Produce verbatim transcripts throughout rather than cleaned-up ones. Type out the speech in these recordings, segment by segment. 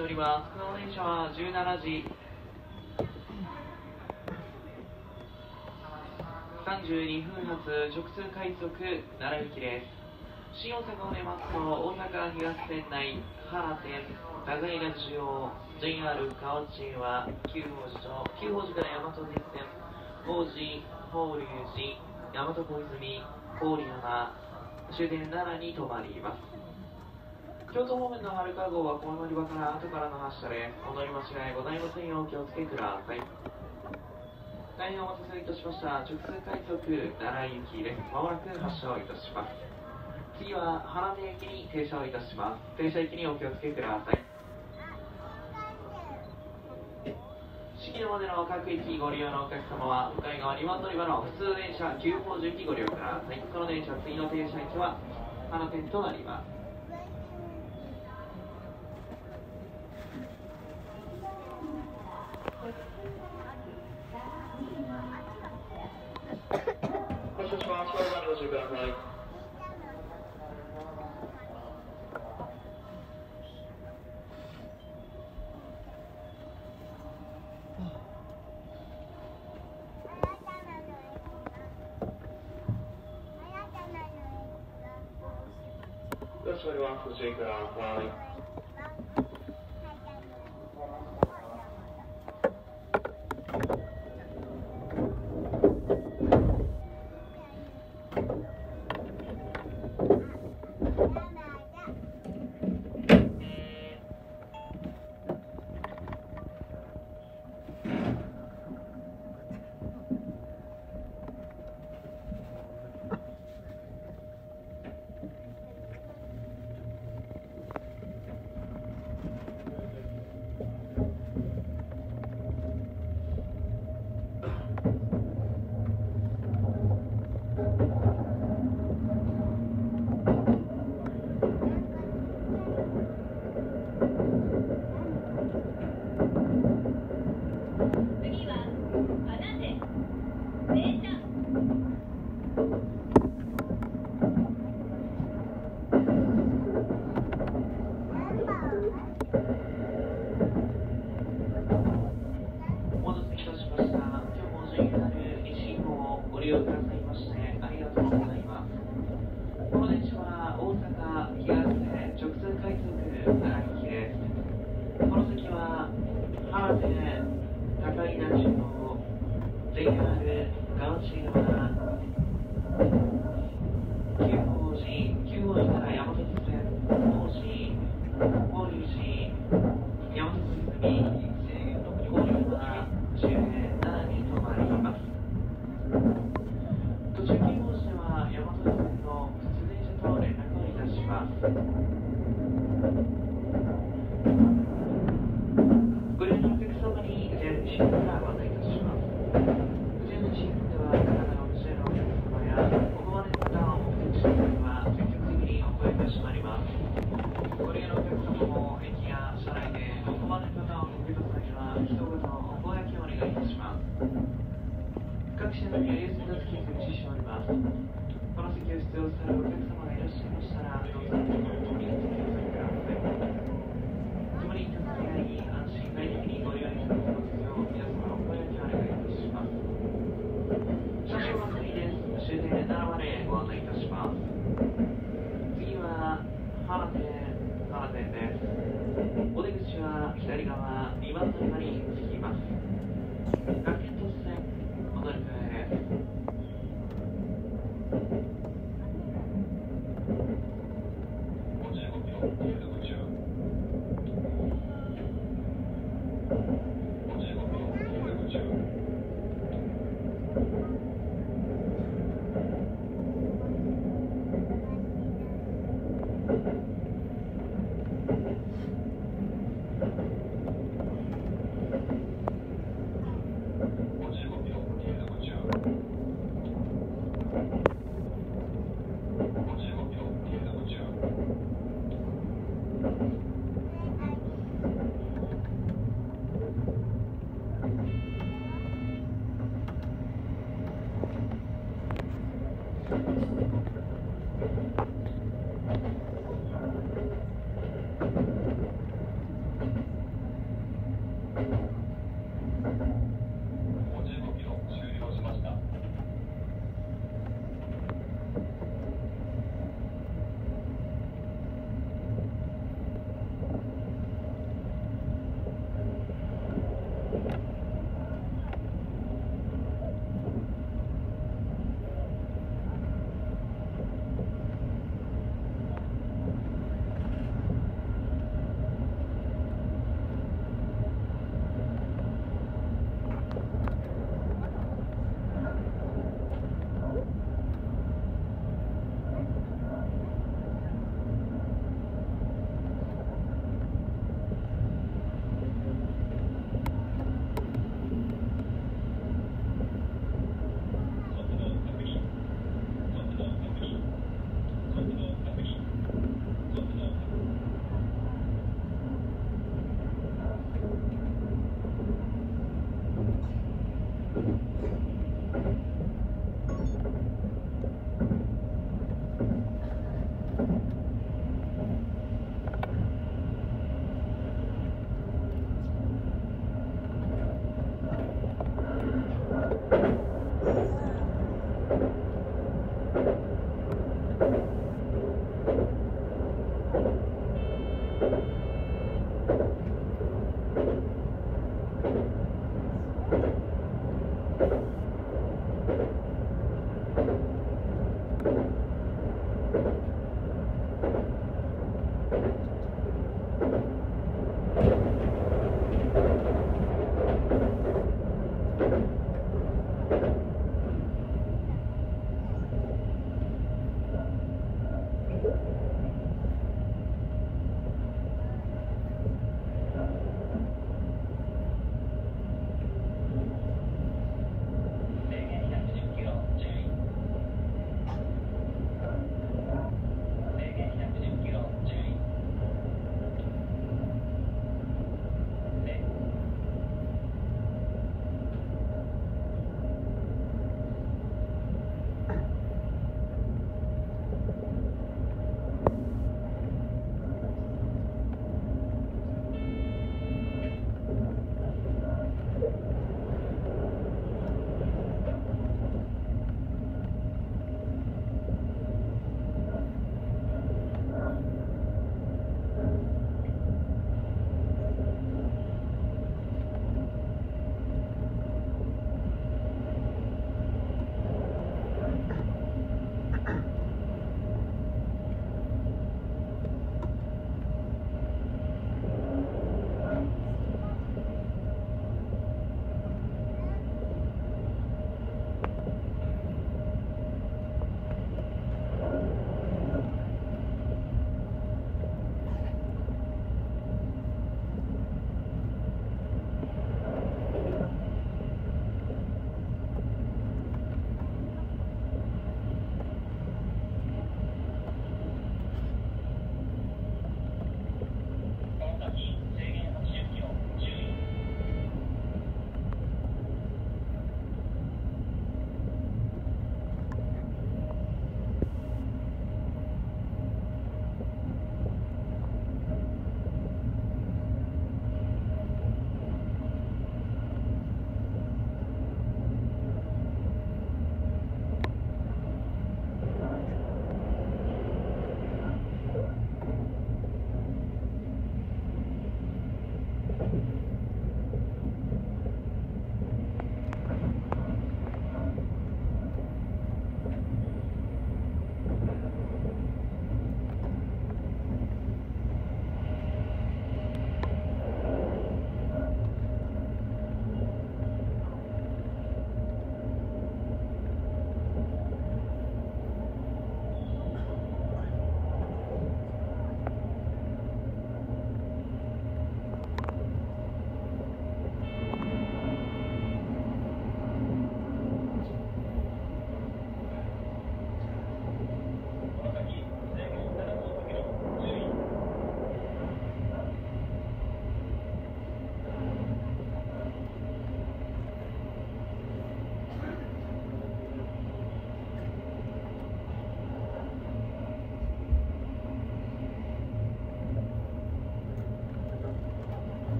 しております。この電車はじゅうしちじさんじゅうにふん発直通快速奈良行きです。新大阪を出ますと大阪東線内原店高井田中央 ジェイアール 河内は旧宝寺と旧宝寺から大和鉄線王子法隆寺大和小泉郡山終点奈良に停まります。京都方面の春川号はこの乗り場から後からの発車です。お乗り間違いございませんようお気をつけください。大変お待たせいたしました。直通快速奈良行きです。まもなく発車をいたします。次は花手駅に停車をいたします。停車駅にお気をつけください。四季のまでの各駅ご利用のお客様は向かい側にばん乗り場の普通電車急行順にご利用ください。この電車次の停車駅は花店となります。発車します。これまでご注意ください。よろしくお願いします。ご注意ください。ご利用くださいましてありがとうございます。この電車は大阪東線直通快速奈良行きです。この先は原手高井田中央 ジェイアール 河内川旧宝寺旧宝寺から大和鉄線王子法隆寺大和小泉郡山終点奈良に停まります。途中急行しては大和鉄線の普通電車と連絡をいたします。ご利用のお客様にジェルシートからご案内いたします。ジェルシートでは体がお持ちのお客様やお困りの方を目的しには積極的にお声が閉まります。ご利用のお客様も駅や車内でお困りの方を見つけた際は一言お声掛けをお願いいたします。各車内には優先座席を設置しております。この席を必要されるお客様がいらっしゃいましたら、どうぞお見つけください。共に助け合い、安心快適にご利用いただきますよう、皆様お声掛けをお願いいたします。車掌は次です。終点奈良までご案内いたします。次は原店、原店です。お出口は左側にばん乗り場に着きます。楽天都市線お乗り換えです。ごじゅうごびょうごじゅうごじゅうごじゅうごびょうごじゅうごじゅう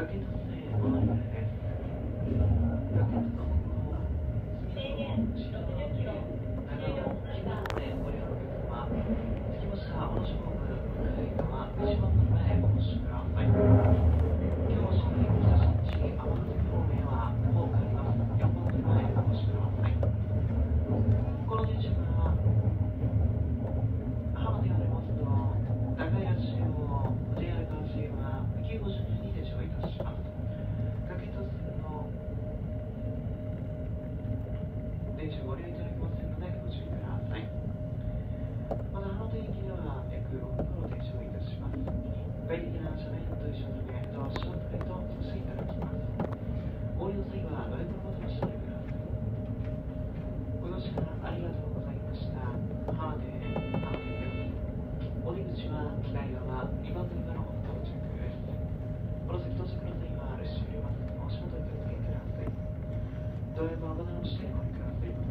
崖達成お乗り換えです。崖とともに制限ろくじゅっキロ、長野、木村までご利用のお客様、着きました小野市ホーム向かい側いちばん乗り場へお越しください。今日も新北新地天崎方面はもう帰ります。よんばん乗り場へお越しください。この電車から浜でありますと長井ら中央 ジェイアール 関西はきゅうごじゅうにに停車いたします。崖と線の電車をご利用いただけませんのでご注意ください。また浜田駅では約ろっぷんの停車をいたします。快適な車内と一緒のためドアショートライトをさせていただきます。お降りの際はドライブのボタンを押してください。ご乗車ありがとうございました。浜で浜でです。お出口は左側にばん乗り場の到着です。この先到着の際は列車を入れます。お足元にお気をつけください。ドライバーをボタンを押してお降りください。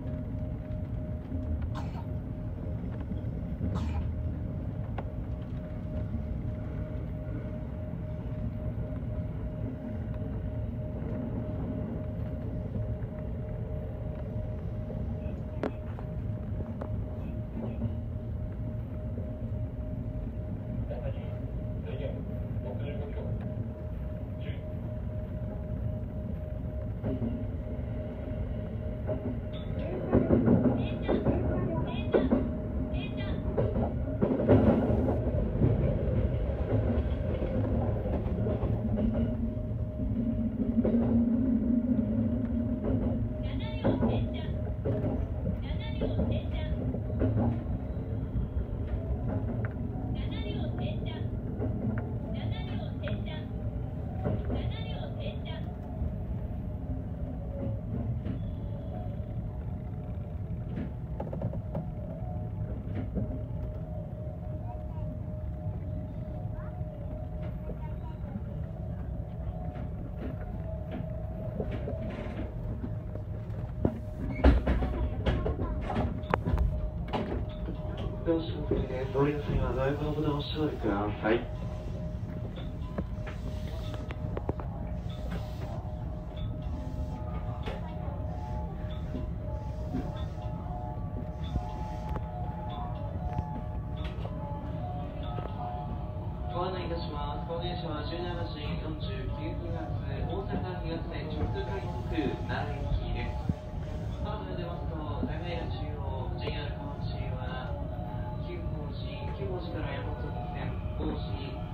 ドアショートでお降りの際はドライブのボタンを押してお降りください。ご案内いたします。この電車はじゅうしちじよんじゅうきゅうふん発大阪東線直通快速奈良駅です。浜田で出ますと長井ら中央 ジェイアール 河内はきゅうごじきゅうごじから山本線大路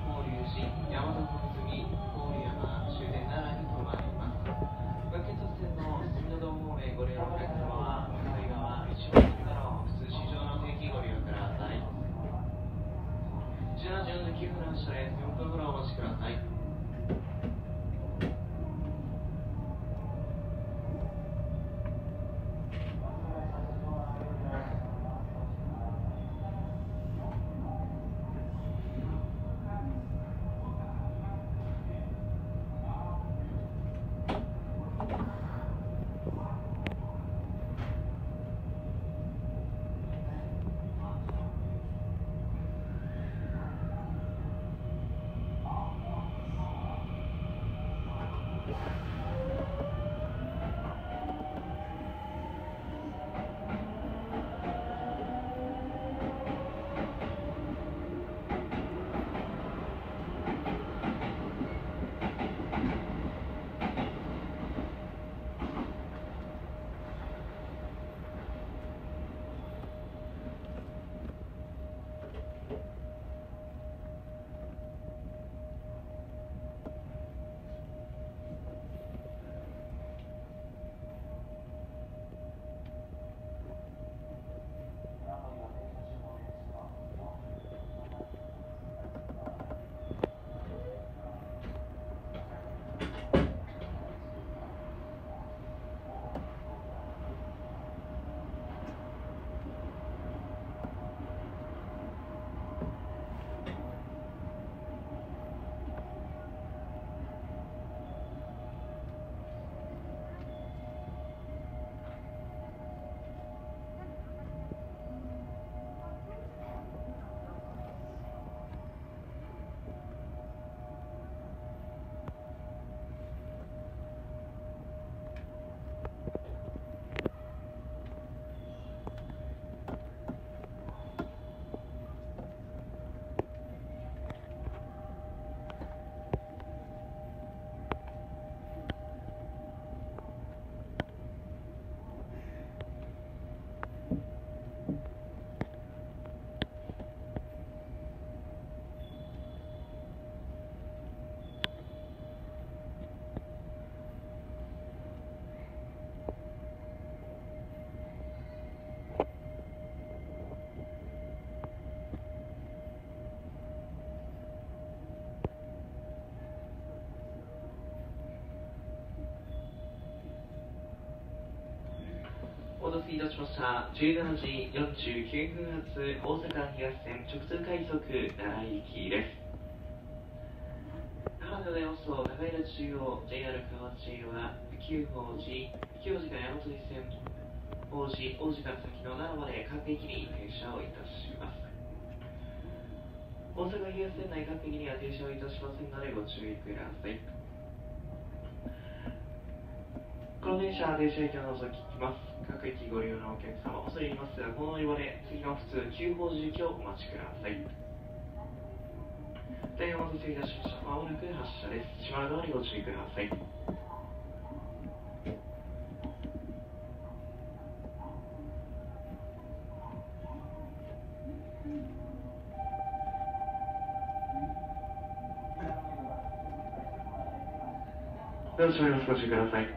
せいたしました。じゅうしちじよんじゅうきゅうふん発大阪東線直通快速奈良行きです。奈良でございますと、高平中央 ジェイアール 河内は久宝寺、久宝寺から大和路線王子、王子から先の奈良まで各駅に停車をいたします。大阪東線内各駅には停車をいたしませんのでご注意ください。この電車は停車駅を除きます。各駅ご利用のお客様、恐れ入りますが、この乗り場で次の普通久宝寺行きをお待ちください。大変お待たせいたしました。まもなく発車です。島田側にご注意ください。よろしくお願いします。ご注意ください。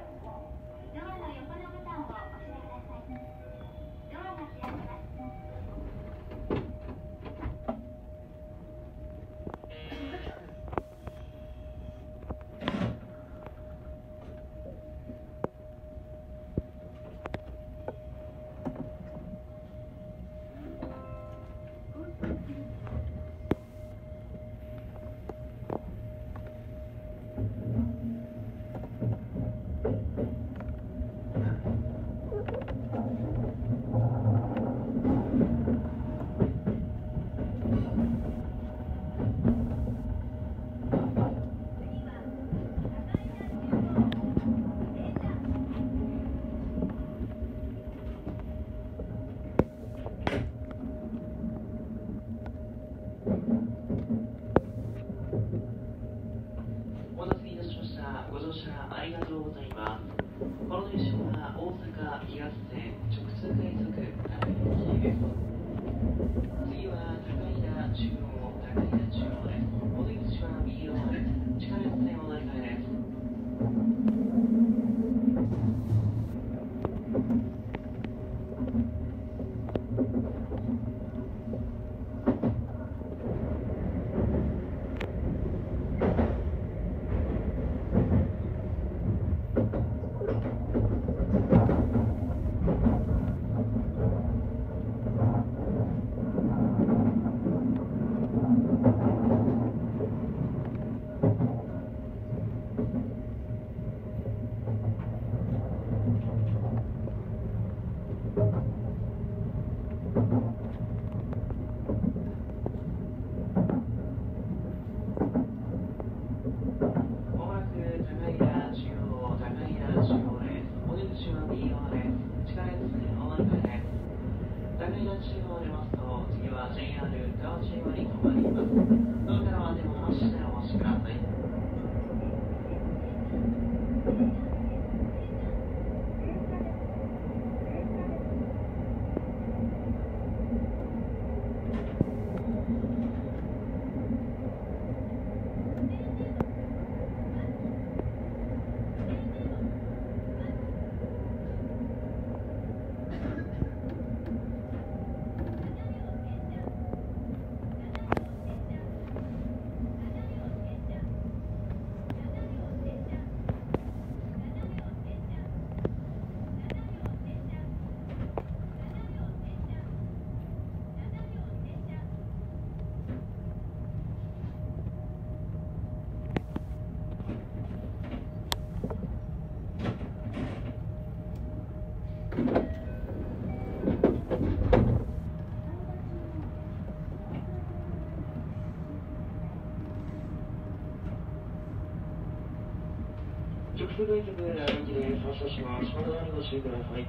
お待たせいたしました。ご乗車ありがとうございます。この電車は大阪東線直通快速奈良行きです。次は高平中央、高平中央です。お出口は右側です。地下鉄線お乗り換えです。直通快速奈良行きです。発車します。島田側にご注意ください。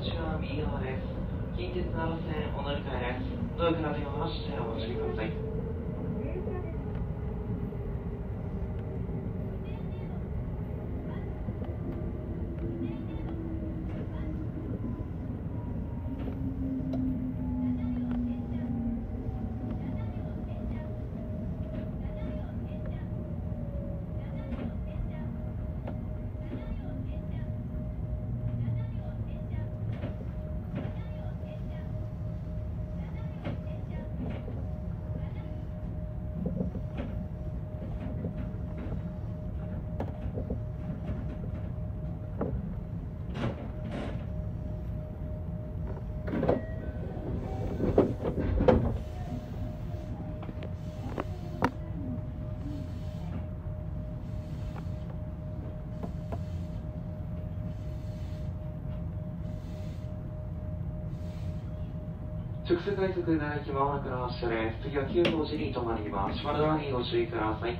口は右側です。近鉄奈良線お乗り換えです。ドアから手を離してお待ちください。直通快速奈良駅まもなくの発車です。次はきゅうごじに止まります。閉まるドアにご注意ください。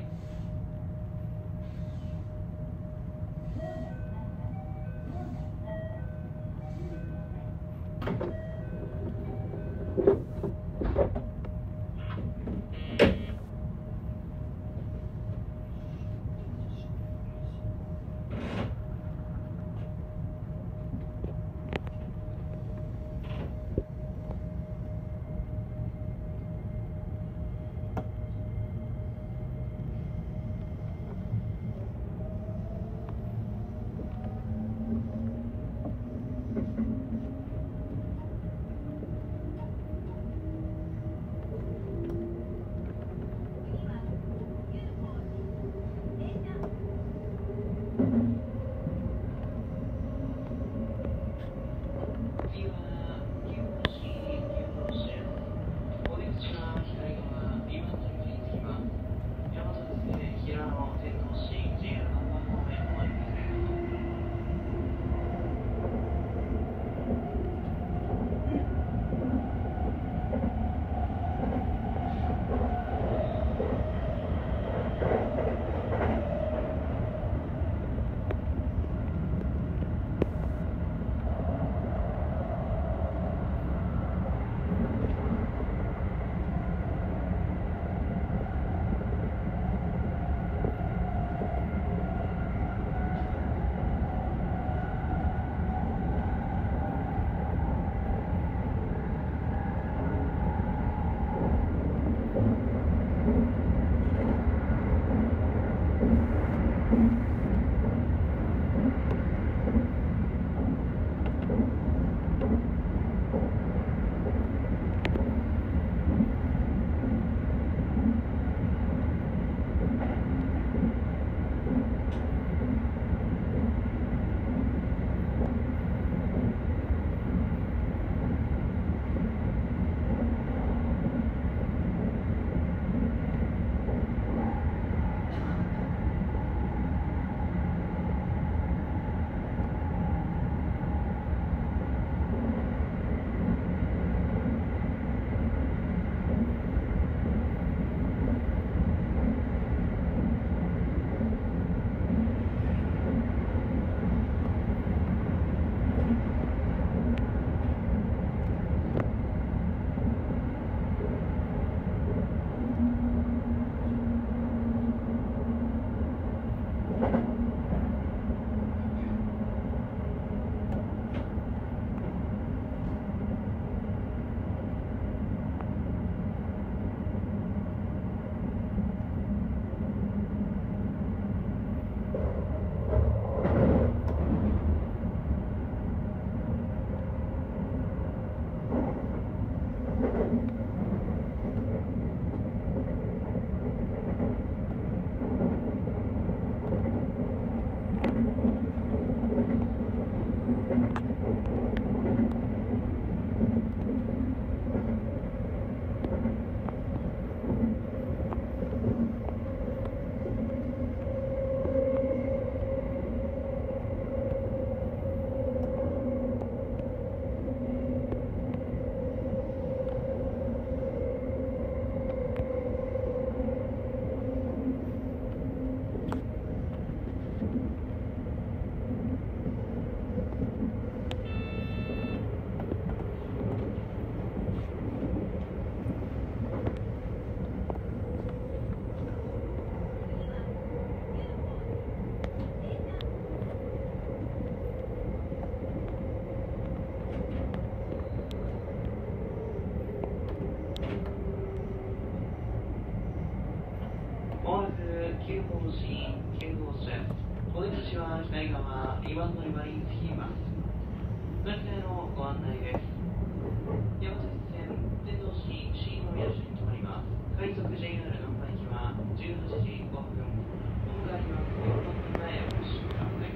市きゅう号車です。お出口は左側にばん乗り場に着きます。乗り換えのご案内です。山手線天童市新宮市に停まります。快速 ジェイアール の乗り換えはじゅうはちじごふん。お迎えはよんばん乗り場へお越しください。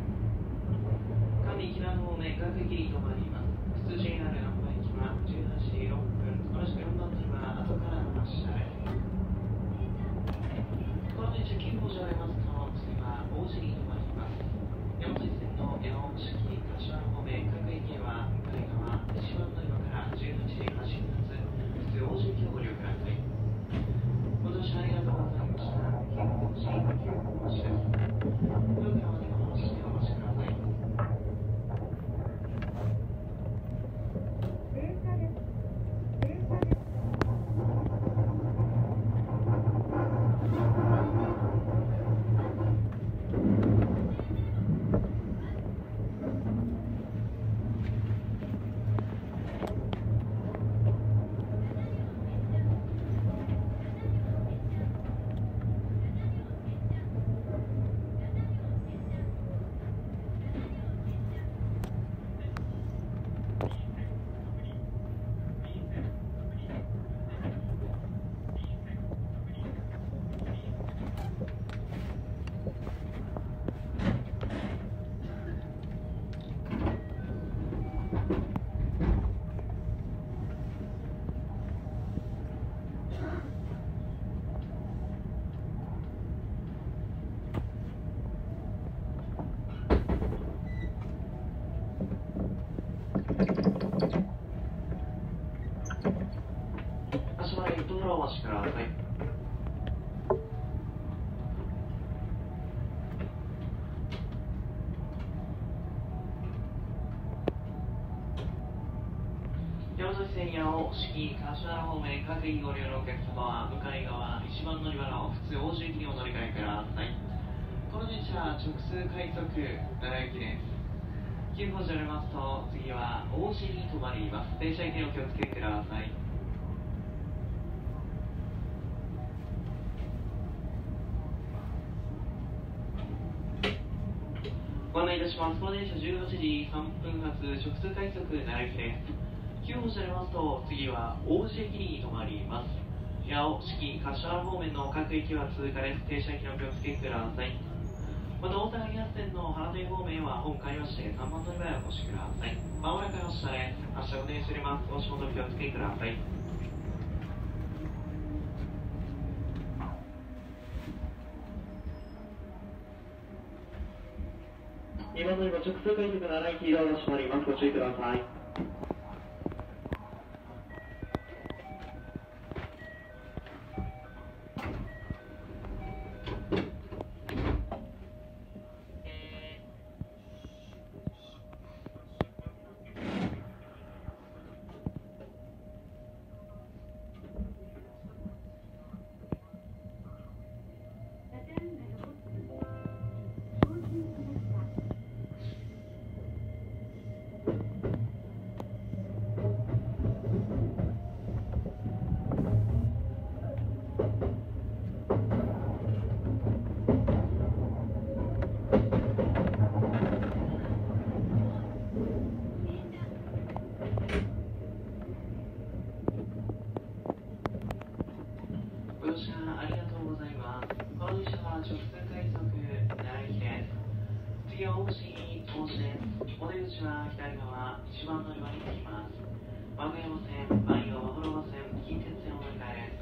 上木南方面各駅に停まります。普通 ジェイアール の乗り換えはじゅうはちじろっぷん。同じくよんばん乗り場後からの発車です。この電車きゅう号車を出ますと次は大路に停まります。山手線の山本式柏原方面各駅へは向かい側いちばん乗り場からじゅうはちじはっしゅ発普通大路行きをご利用ください。ご乗車ありがとうございました。きゅう号車きゅう号車です。両側までお話してお待ちください。足場へ道路をお待ちください。山手線八尾式柏原方面各駅ご利用のお客様は向かい側いちばん乗り場の普通大路行きにお乗り換えください。この電車は直通快速奈良行きです。きゅう号車に乗りますと次は大路に停まります。電車行きにお気をつけください。ご案内いたします。この電車じゅうはちじさんぷん発直通快速奈良行きです。きゅう号車に乗りますと次は大路駅に停まります。八尾式柏原方面の各駅は通過です。停車駅にお気をつけください。また大阪東線の花手方面は本帰りましてさんばん乗り場へお越しください。まもなく発車です。発車をお願いしております。お足元お気をつけください。にばん乗り場直通快速奈良行きドアが閉まります。ご注意ください。ご乗車ありがとうございます。この電車は直通快速奈良行きです。次は大路に到着です。お出口は左側いちばん乗り場に着きます。和歌山線、万葉和幌線、近鉄線お乗り換えです。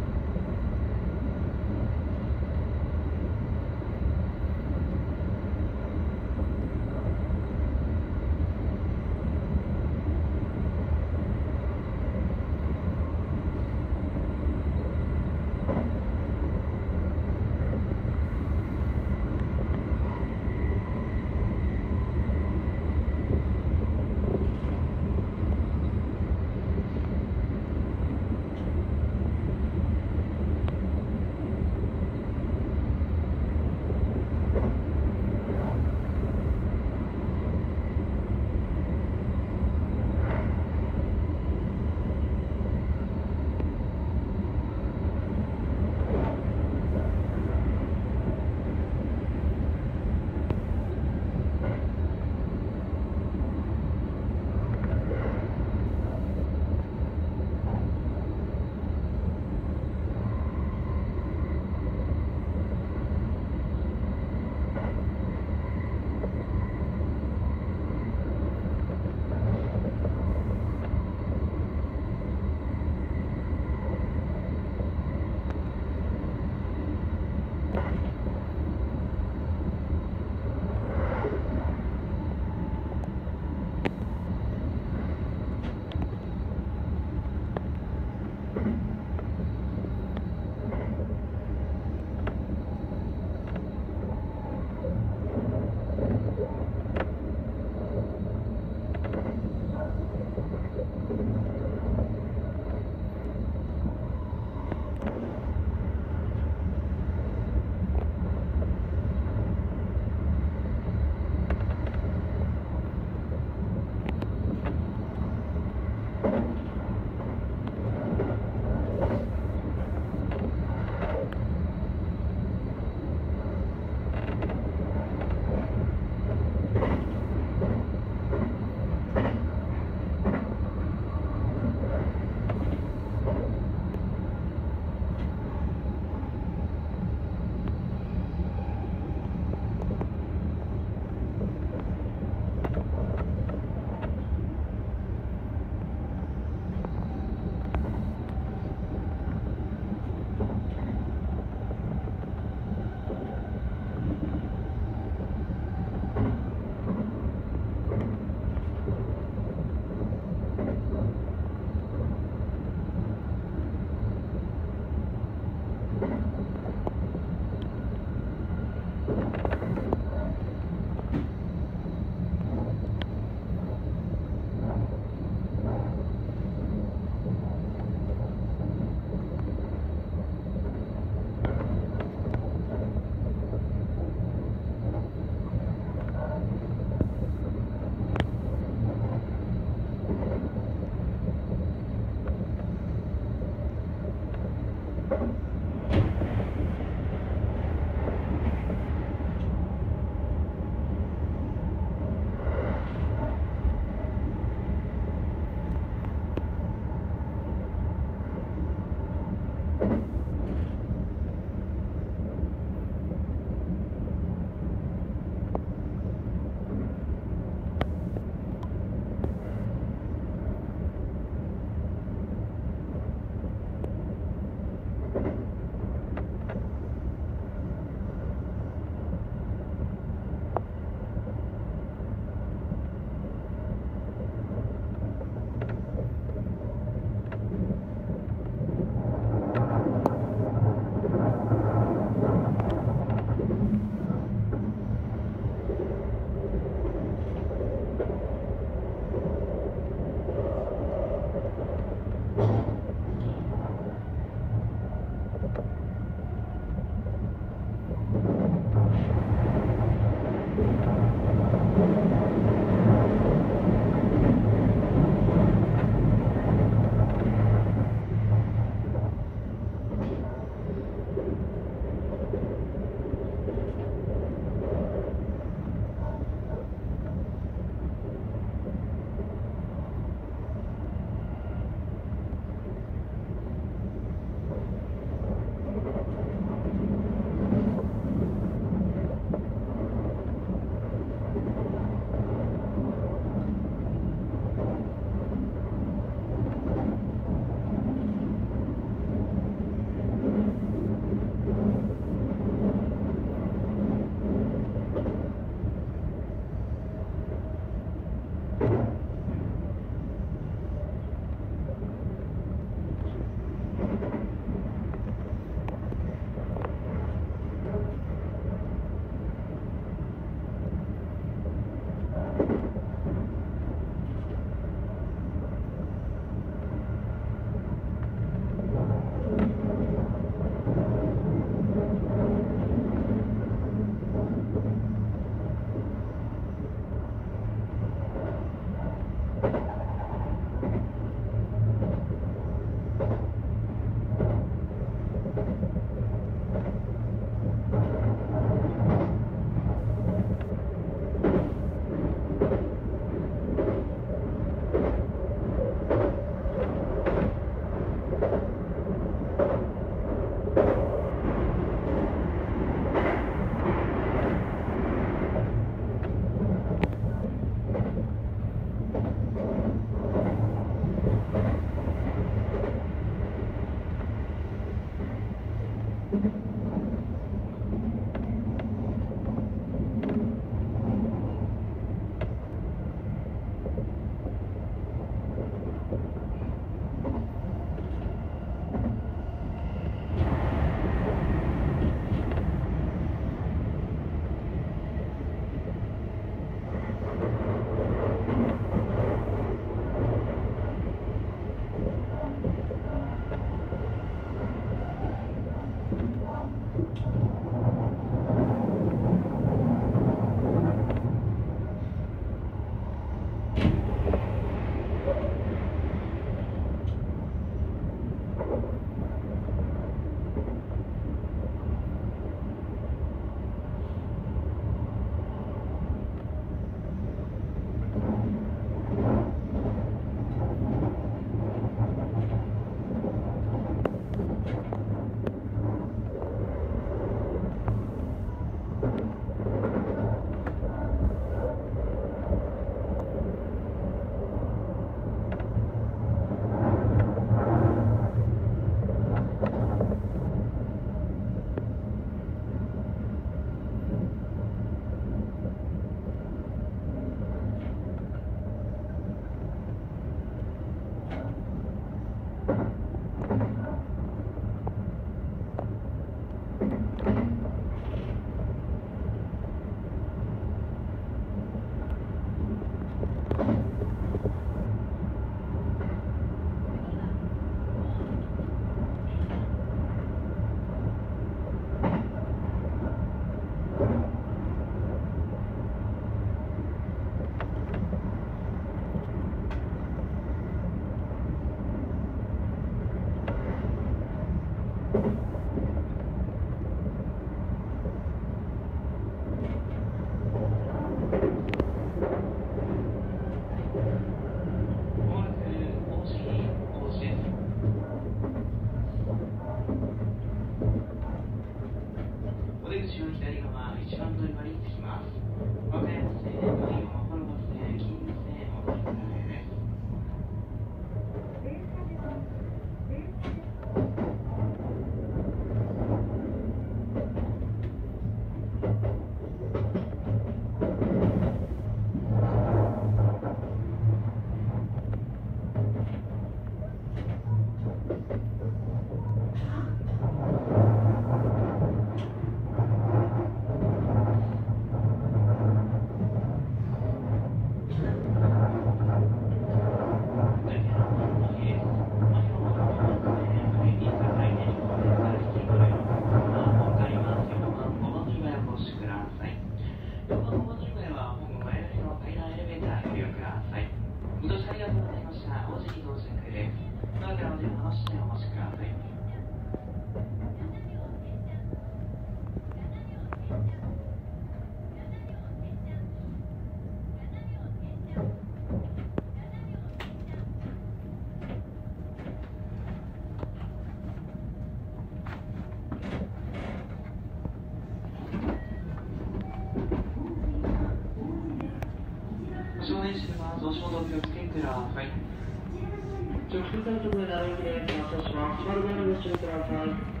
少年士は足元気をつけてください。直進対局で並びで発車します。丸ご注意ください。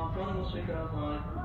はドアにご注意ください。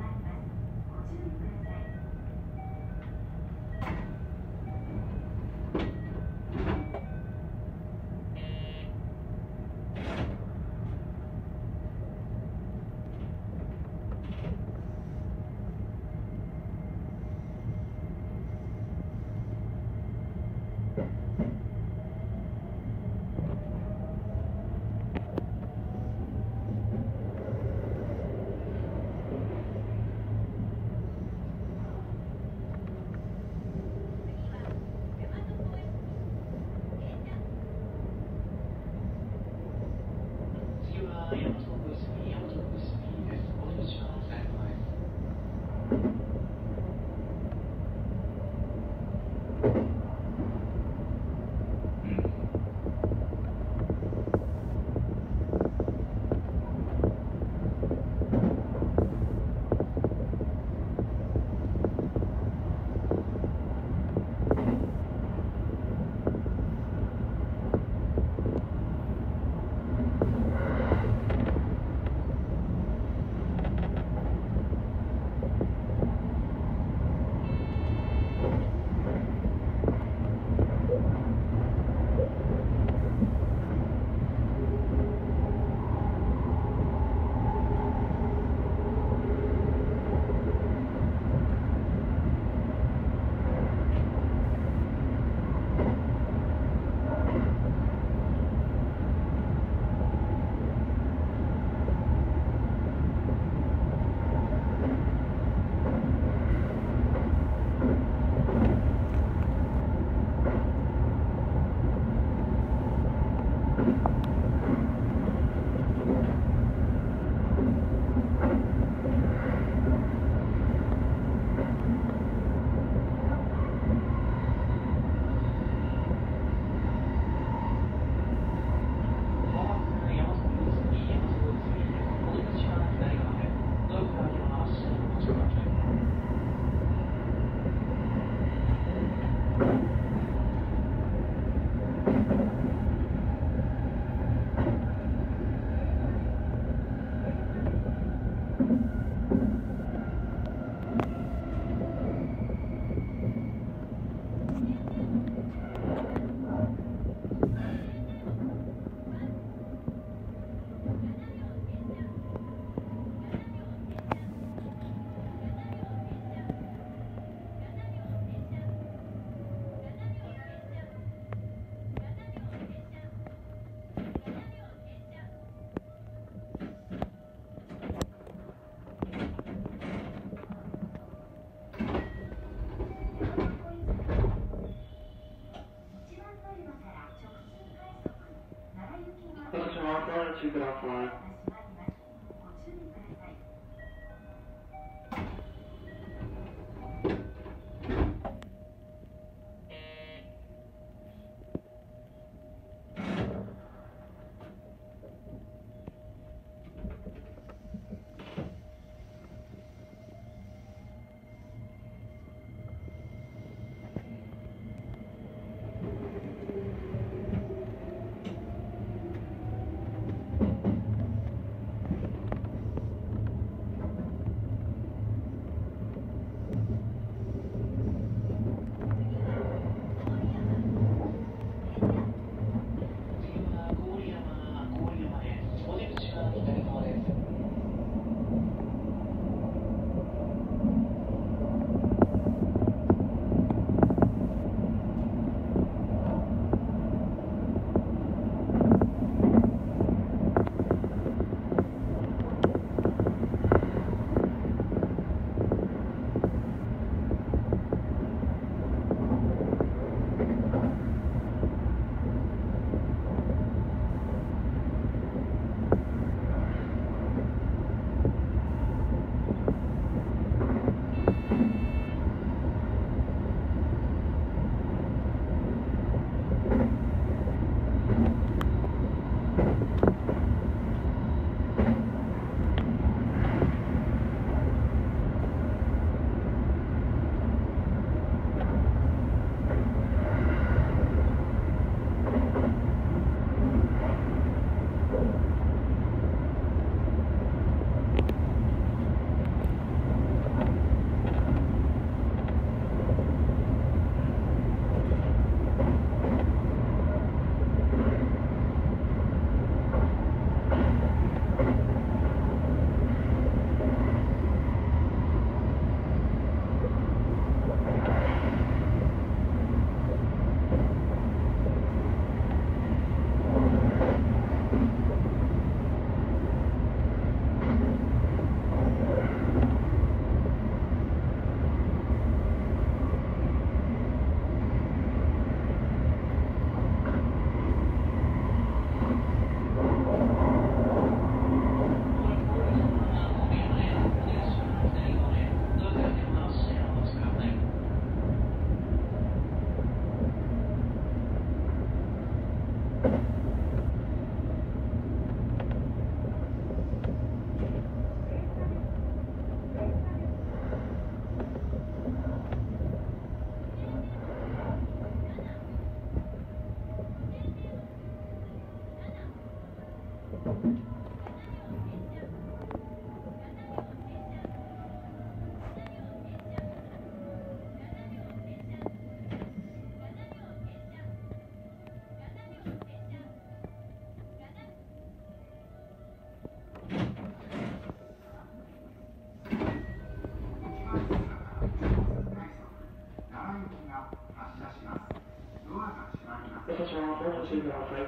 私はドアにご注意ください。 ご注意ください。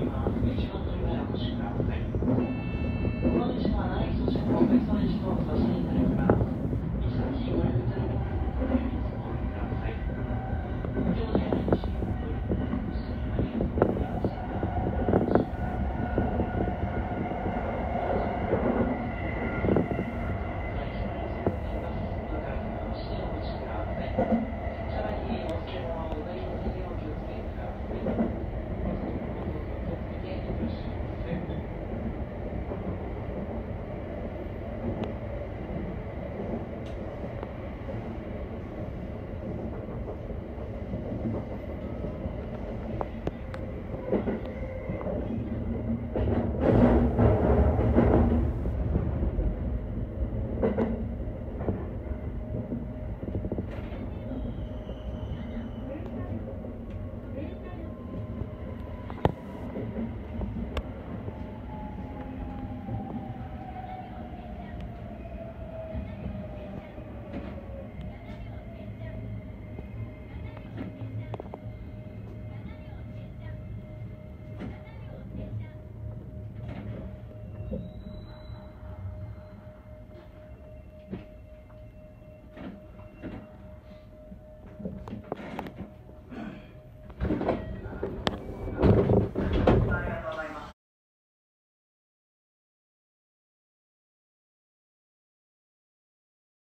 この列車は内装車の別の列車と